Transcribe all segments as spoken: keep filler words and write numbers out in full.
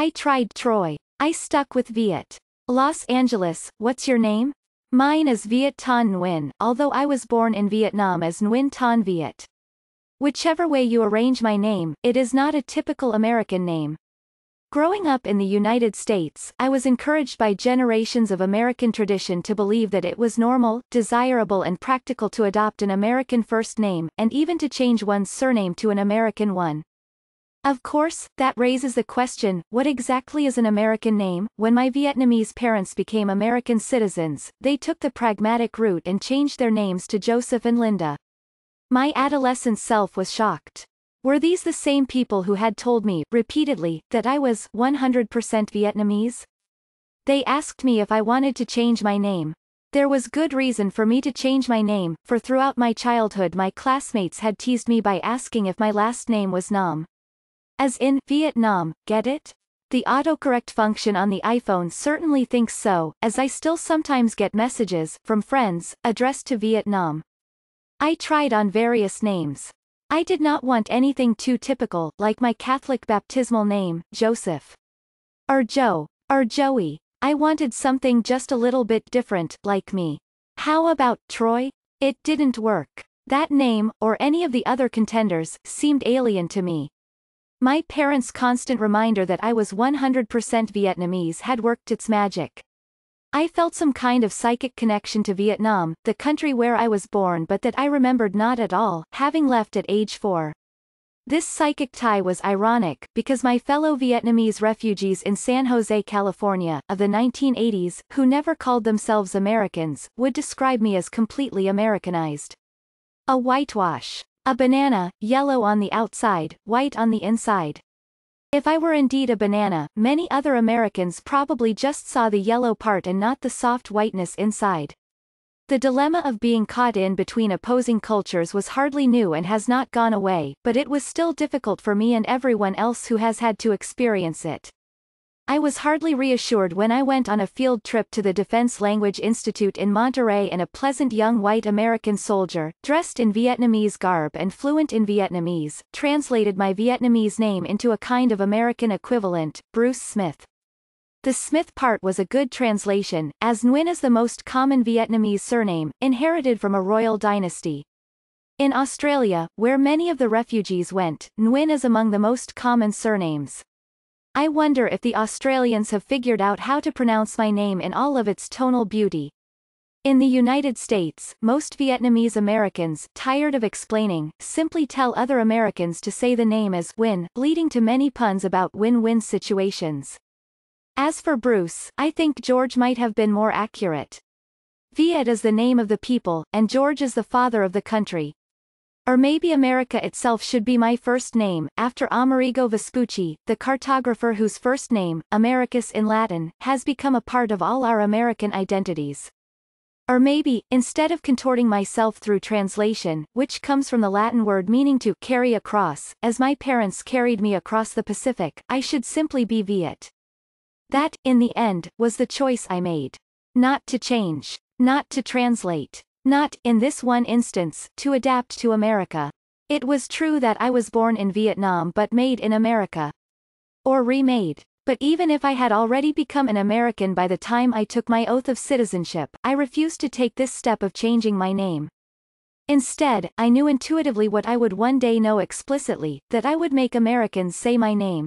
I tried Troy. I stuck with Viet. Los Angeles, what's your name? Mine is Viet Thanh Nguyen, although I was born in Vietnam as Nguyen Thanh Viet. Whichever way you arrange my name, it is not a typical American name. Growing up in the United States, I was encouraged by generations of American tradition to believe that it was normal, desirable and practical to adopt an American first name, and even to change one's surname to an American one. Of course, that raises the question, what exactly is an American name? When my Vietnamese parents became American citizens, they took the pragmatic route and changed their names to Joseph and Linda. My adolescent self was shocked. Were these the same people who had told me, repeatedly, that I was one hundred percent Vietnamese? They asked me if I wanted to change my name. There was good reason for me to change my name, for throughout my childhood my classmates had teased me by asking if my last name was Nam. As in, Vietnam, get it? The autocorrect function on the iPhone certainly thinks so, as I still sometimes get messages, from friends, addressed to Vietnam. I tried on various names. I did not want anything too typical, like my Catholic baptismal name, Joseph. Or Joe. Or Joey. I wanted something just a little bit different, like me. How about Troy? It didn't work. That name, or any of the other contenders, seemed alien to me. My parents' constant reminder that I was one hundred percent Vietnamese had worked its magic. I felt some kind of psychic connection to Vietnam, the country where I was born, but that I remembered not at all, having left at age four. This psychic tie was ironic, because my fellow Vietnamese refugees in San Jose, California, of the nineteen eighties, who never called themselves Americans, would describe me as completely Americanized. A whitewash. A banana, yellow on the outside, white on the inside. If I were indeed a banana, many other Americans probably just saw the yellow part and not the soft whiteness inside. The dilemma of being caught in between opposing cultures was hardly new and has not gone away, but it was still difficult for me and everyone else who has had to experience it. I was hardly reassured when I went on a field trip to the Defense Language Institute in Monterey, and a pleasant young white American soldier, dressed in Vietnamese garb and fluent in Vietnamese, translated my Vietnamese name into a kind of American equivalent, Bruce Smith. The Smith part was a good translation, as Nguyen is the most common Vietnamese surname, inherited from a royal dynasty. In Australia, where many of the refugees went, Nguyen is among the most common surnames. I wonder if the Australians have figured out how to pronounce my name in all of its tonal beauty. In the United States, most Vietnamese-Americans, tired of explaining, simply tell other Americans to say the name as Win, leading to many puns about win-win situations. As for Bruce, I think George might have been more accurate. Viet is the name of the people, and George is the father of the country. Or maybe America itself should be my first name, after Amerigo Vespucci, the cartographer whose first name, Americus in Latin, has become a part of all our American identities. Or maybe, instead of contorting myself through translation, which comes from the Latin word meaning to carry across, as my parents carried me across the Pacific, I should simply be Viet. That, in the end, was the choice I made. Not to change. Not to translate. Not, in this one instance, to adapt to America. It was true that I was born in Vietnam but made in America. Or remade. But even if I had already become an American by the time I took my oath of citizenship, I refused to take this step of changing my name. Instead, I knew intuitively what I would one day know explicitly, that I would make Americans say my name.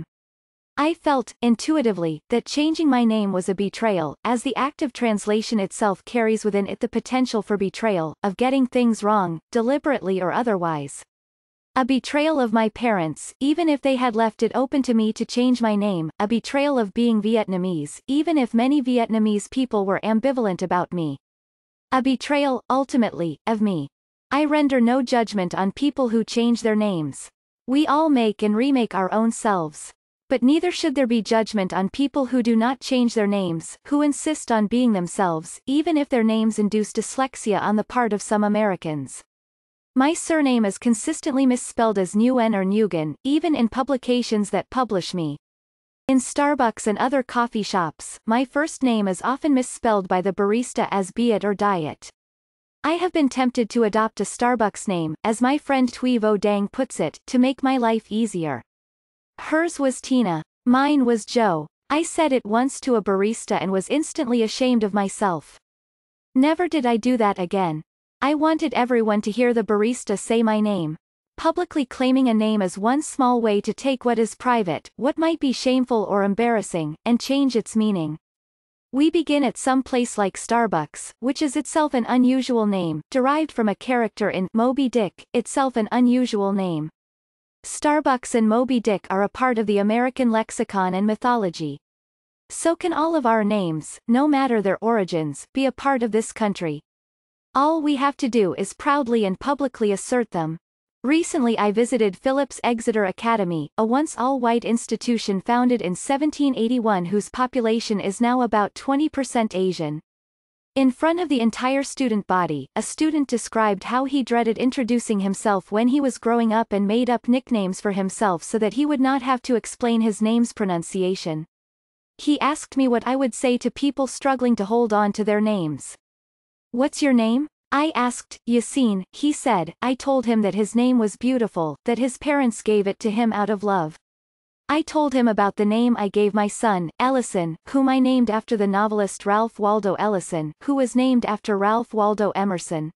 I felt, intuitively, that changing my name was a betrayal, as the act of translation itself carries within it the potential for betrayal, of getting things wrong, deliberately or otherwise. A betrayal of my parents, even if they had left it open to me to change my name, a betrayal of being Vietnamese, even if many Vietnamese people were ambivalent about me. A betrayal, ultimately, of me. I render no judgment on people who change their names. We all make and remake our own selves. But neither should there be judgment on people who do not change their names, who insist on being themselves, even if their names induce dyslexia on the part of some Americans. My surname is consistently misspelled as Nguyen or Nguyen, even in publications that publish me. In Starbucks and other coffee shops, my first name is often misspelled by the barista as Biet or Diet. I have been tempted to adopt a Starbucks name, as my friend Thuy Vo Dang puts it, to make my life easier. Hers was Tina. Mine was Joe. I said it once to a barista and was instantly ashamed of myself. Never did I do that again. I wanted everyone to hear the barista say my name. Publicly claiming a name is one small way to take what is private, what might be shameful or embarrassing, and change its meaning. We begin at some place like Starbucks, which is itself an unusual name, derived from a character in Moby Dick, itself an unusual name. Starbucks and Moby Dick are a part of the American lexicon and mythology. So can all of our names, no matter their origins, be a part of this country. All we have to do is proudly and publicly assert them. Recently I visited Phillips Exeter Academy, a once all-white institution founded in seventeen eighty-one whose population is now about twenty percent Asian. In front of the entire student body, a student described how he dreaded introducing himself when he was growing up and made up nicknames for himself so that he would not have to explain his name's pronunciation. He asked me what I would say to people struggling to hold on to their names. "What's your name?" I asked. "Yassine," he said. I told him that his name was beautiful, that his parents gave it to him out of love. I told him about the name I gave my son, Ellison, whom I named after the novelist Ralph Waldo Ellison, who was named after Ralph Waldo Emerson.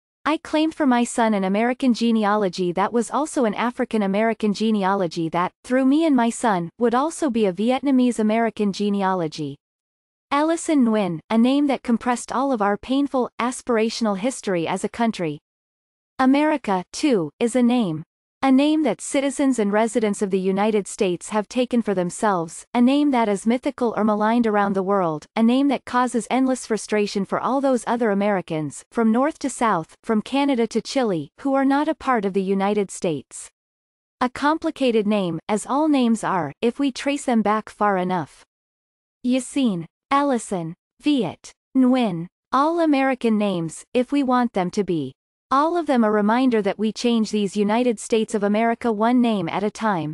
I claimed for my son an American genealogy that was also an African American genealogy that, through me and my son, would also be a Vietnamese-American genealogy. Ellison Nguyen, a name that compressed all of our painful, aspirational history as a country. America, too, is a name. A name that citizens and residents of the United States have taken for themselves, a name that is mythical or maligned around the world, a name that causes endless frustration for all those other Americans, from north to south, from Canada to Chile, who are not a part of the United States. A complicated name, as all names are, if we trace them back far enough. Yassine, Ellison, Viet, Nguyen, all American names, if we want them to be. All of them a reminder that we change these United States of America one name at a time.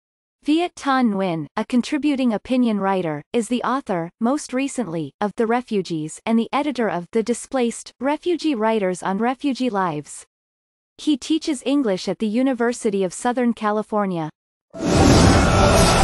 Viet Thanh Nguyen, a contributing opinion writer, is the author, most recently, of The Refugees and the editor of The Displaced, Refugee Writers on Refugee Lives. He teaches English at the University of Southern California.